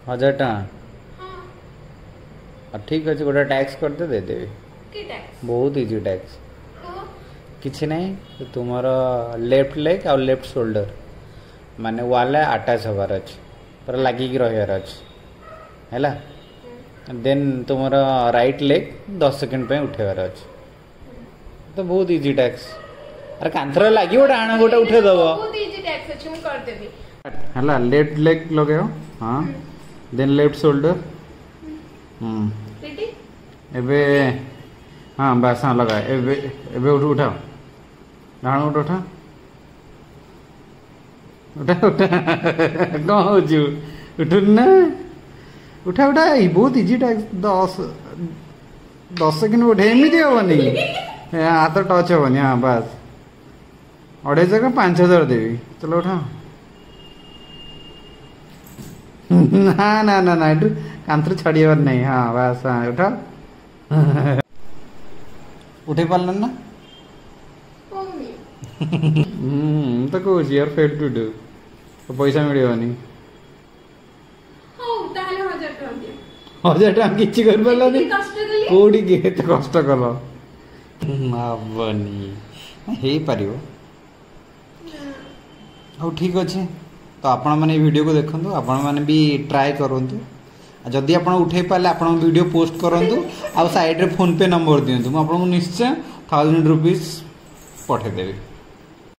1000 ठीक अच्छे गोटे टैक्स करते देदेवी बहुत इजी टैक्स किसी नहीं तुम लेफ्ट लेग और लेफ्ट शोल्डर माने वाले अटैच हबार अच्छे पूरा लगिकी रहार अच्छे है देन तुम राइट लेग 10 सेकंड पे उठेबार अच्छे तो बहुत इजी टैक्स अरे कांथर लगे गोटे आण गोटे उठेदब है लेफ्ट लेग लगे हाँ देन लेफ्ट शोल्डर एबे हाँ बस हाँ लगा एबे एबे उठ उठाओ डाण उठ उठा उठा उठा कौन हो उठुन ना उठा उठा बहुत इजी टैक्स 10 सेकंड उठे एमती हेनी हाथ टच हेनी हाँ बस 2.5 जगह 5000 देवी चलो उठा ना ना ना ना इटू कांतर छाड़ियार नहीं हाँ बस हाँ उठा उठे पार्ल ना तो कौच यार फेल टू डू तो पैसा मिलनी 1000 टका किसी कर पार्लानी कोड़ी केते कष्ट कल हबनी हो पार हाँ ठीक अच्छे तो आपण मैंने वीडियो को देखु आपण मैंने भी ट्राए करूँ जदि आप उठे पारे आप वीडियो पोस्ट करूँ आ साइड रे फोन पे नंबर दिंतु मुझे निश्चय 1000 रुपीज पठेदेवी।